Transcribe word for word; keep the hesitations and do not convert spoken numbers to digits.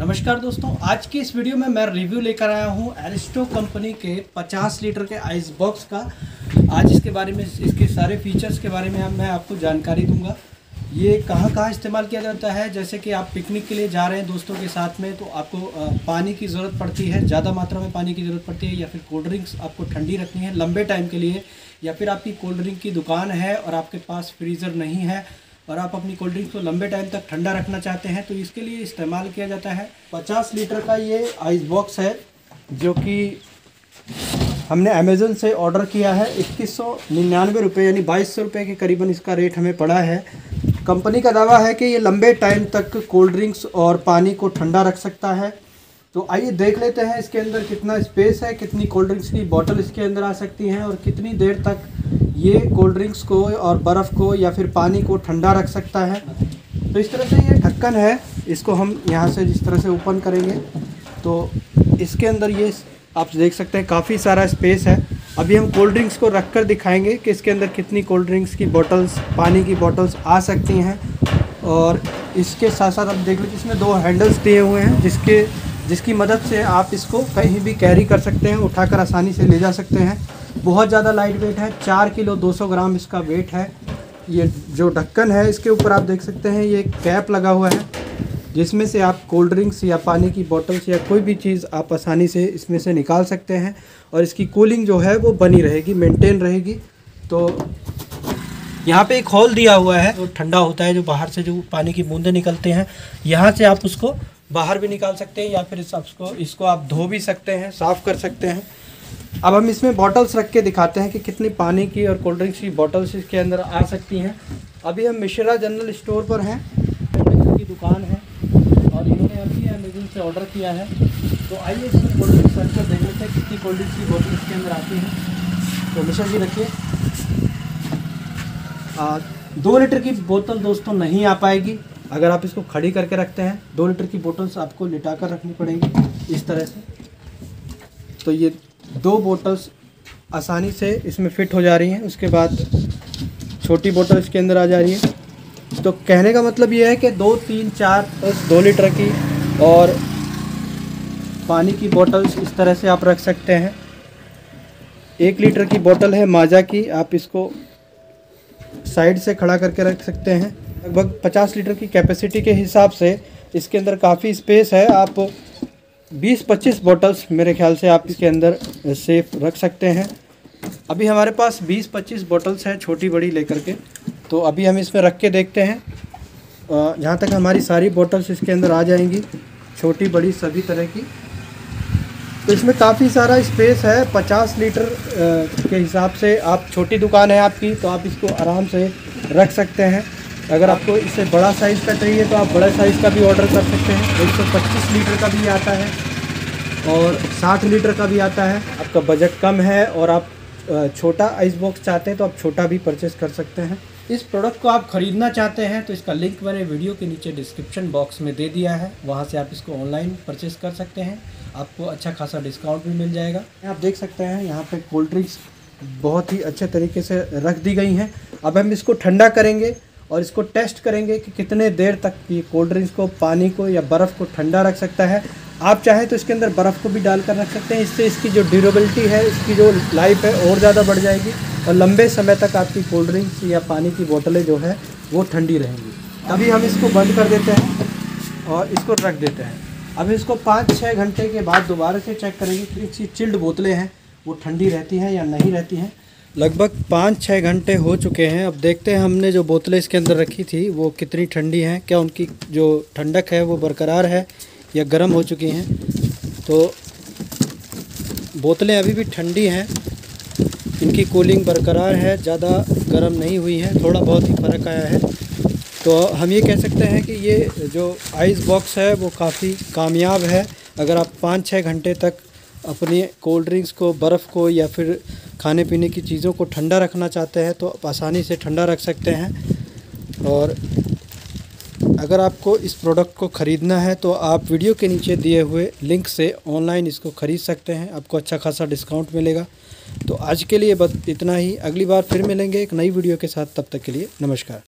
नमस्कार दोस्तों, आज की इस वीडियो में मैं रिव्यू लेकर आया हूं एरिस्टो कंपनी के पचास लीटर के आइस बॉक्स का। आज इसके बारे में, इसके सारे फीचर्स के बारे में मैं आपको जानकारी दूंगा। ये कहां कहां इस्तेमाल किया जाता है। जैसे कि आप पिकनिक के लिए जा रहे हैं दोस्तों के साथ में, तो आपको पानी की ज़रूरत पड़ती है, ज़्यादा मात्रा में पानी की ज़रूरत पड़ती है, या फिर कोल्ड ड्रिंक्स आपको ठंडी रखनी है लंबे टाइम के लिए, या फिर आपकी कोल्ड ड्रिंक की दुकान है और आपके पास फ्रीज़र नहीं है और आप अपनी कोल्ड ड्रिंक को लंबे टाइम तक ठंडा रखना चाहते हैं, तो इसके लिए इस्तेमाल किया जाता है। पचास लीटर का ये आइस बॉक्स है जो कि हमने अमेज़न से ऑर्डर किया है। इक्कीस सौ निन्यानवे रुपये यानी बाईस सौ रुपये के करीबन इसका रेट हमें पड़ा है। कंपनी का दावा है कि ये लंबे टाइम तक कोल्ड ड्रिंक्स और पानी को ठंडा रख सकता है। तो आइए देख लेते हैं इसके अंदर कितना स्पेस है, कितनी कोल्ड ड्रिंक्स की बोतल इसके अंदर आ सकती हैं और कितनी देर तक ये कोल्ड ड्रिंक्स को और बर्फ़ को या फिर पानी को ठंडा रख सकता है। तो इस तरह से ये ढक्कन है, इसको हम यहाँ से जिस तरह से ओपन करेंगे तो इसके अंदर ये आप देख सकते हैं काफ़ी सारा स्पेस है। अभी हम कोल्ड ड्रिंक्स को रख कर दिखाएँगे कि इसके अंदर कितनी कोल्ड ड्रिंक्स की बोटल्स, पानी की बोटल्स आ सकती हैं। और इसके साथ साथ आप देख लीजिए इसमें दो हैंडल्स दिए हुए हैं जिसके जिसकी मदद से आप इसको कहीं भी कैरी कर सकते हैं, उठाकर आसानी से ले जा सकते हैं। बहुत ज़्यादा लाइट वेट है, चार किलो दो सौ ग्राम इसका वेट है। ये जो ढक्कन है इसके ऊपर आप देख सकते हैं ये कैप लगा हुआ है जिसमें से आप कोल्ड ड्रिंक्स या पानी की बोतल्स या कोई भी चीज़ आप आसानी से इसमें से निकाल सकते हैं और इसकी कूलिंग जो है वो बनी रहेगी, मेंटेन रहेगी। तो यहाँ पे एक होल दिया हुआ है जो ठंडा होता है, जो बाहर से जो पानी की बूंदें निकलते हैं, यहाँ से आप उसको बाहर भी निकाल सकते हैं या फिर इसको इसको आप धो भी सकते हैं, साफ़ कर सकते हैं। अब हम इसमें बॉटल्स रख के दिखाते हैं कि कितनी पानी की और कोल्ड ड्रिंक्स की बॉटल्स इसके अंदर आ सकती हैं। अभी हम मिश्रा जनरल स्टोर पर हैं, की दुकान है और इन्होंने अभी अमेज़न से ऑर्डर किया है। तो आइए इसमें कोल्ड ड्रिंक्स रख कर देख लेते हैं कितनी कोल्ड ड्रिंक्स की बॉटल इसके अंदर आती हैं। तो मिश्रा जी रखिए। दो लीटर की बोतल दोस्तों नहीं आ पाएगी अगर आप इसको खड़ी करके रखते हैं। दो लीटर की बोतल्स आपको लिटा कर रखनी पड़ेंगी इस तरह से। तो ये दो बोतल्स आसानी से इसमें फ़िट हो जा रही हैं। उसके बाद छोटी बोतल इसके अंदर आ जा रही है। तो कहने का मतलब ये है कि दो तीन चार बस दो लीटर की और पानी की बोतल्स इस तरह से आप रख सकते हैं। एक लीटर की बोतल है माजा की, आप इसको साइड से खड़ा करके रख सकते हैं। लगभग पचास लीटर की कैपेसिटी के हिसाब से इसके अंदर काफ़ी स्पेस है। आप बीस पच्चीस बोतल्स मेरे ख्याल से आप इसके अंदर सेफ रख सकते हैं। अभी हमारे पास बीस पच्चीस बोतल्स हैं छोटी बड़ी लेकर के, तो अभी हम इसमें रख के देखते हैं। जहाँ तक हमारी सारी बोतल्स इसके अंदर आ जाएंगी, छोटी बड़ी सभी तरह की, तो इसमें काफ़ी सारा स्पेस है। पचास लीटर के हिसाब से आप, छोटी दुकान है आपकी तो आप इसको आराम से रख सकते हैं। अगर आपको इससे बड़ा साइज़ का चाहिए तो आप बड़ा साइज़ का भी ऑर्डर कर सकते हैं। एक सौ पच्चीस लीटर का भी आता है और साठ लीटर का भी आता है। आपका बजट कम है और आप छोटा आइस बॉक्स चाहते हैं तो आप छोटा भी परचेज़ कर सकते हैं। इस प्रोडक्ट को आप ख़रीदना चाहते हैं तो इसका लिंक मैंने वीडियो के नीचे डिस्क्रिप्शन बॉक्स में दे दिया है, वहाँ से आप इसको ऑनलाइन परचेज़ कर सकते हैं। आपको अच्छा खासा डिस्काउंट भी मिल जाएगा। आप देख सकते हैं यहाँ पे कोल्ड ड्रिंक्स बहुत ही अच्छे तरीके से रख दी गई हैं। अब हम इसको ठंडा करेंगे और इसको टेस्ट करेंगे कि कितने देर तक ये कोल्ड ड्रिंक्स को, पानी को या बर्फ़ को ठंडा रख सकता है। आप चाहें तो इसके अंदर बर्फ़ को भी डालकर रख सकते हैं। इससे इसकी जो ड्यूरेबिलिटी है, इसकी जो लाइफ है और ज़्यादा बढ़ जाएगी और लंबे समय तक आपकी कोल्ड ड्रिंक्स या पानी की बोतलें जो है वो ठंडी रहेंगी। अभी हम इसको बंद कर देते हैं और इसको रख देते हैं। अब इसको पाँच छः घंटे के बाद दोबारा से चेक करेंगे कि इसकी चिल्ड बोतलें हैं वो ठंडी रहती हैं या नहीं रहती हैं। लगभग पाँच छः घंटे हो चुके हैं। अब देखते हैं हमने जो बोतलें इसके अंदर रखी थी वो कितनी ठंडी हैं, क्या उनकी जो ठंडक है वो बरकरार है या गर्म हो चुकी हैं। तो बोतलें अभी भी ठंडी हैं, इनकी कूलिंग बरकरार है, ज़्यादा गर्म नहीं हुई है, थोड़ा बहुत ही फ़र्क आया है। तो हम ये कह सकते हैं कि ये जो आइस बॉक्स है वो काफ़ी कामयाब है। अगर आप पाँच छः घंटे तक अपनी कोल्ड ड्रिंक्स को, बर्फ़ को या फिर खाने पीने की चीज़ों को ठंडा रखना चाहते हैं तो आप आसानी से ठंडा रख सकते हैं। और अगर आपको इस प्रोडक्ट को ख़रीदना है तो आप वीडियो के नीचे दिए हुए लिंक से ऑनलाइन इसको ख़रीद सकते हैं, आपको अच्छा खासा डिस्काउंट मिलेगा। तो आज के लिए बस इतना ही, अगली बार फिर मिलेंगे एक नई वीडियो के साथ। तब तक के लिए नमस्कार।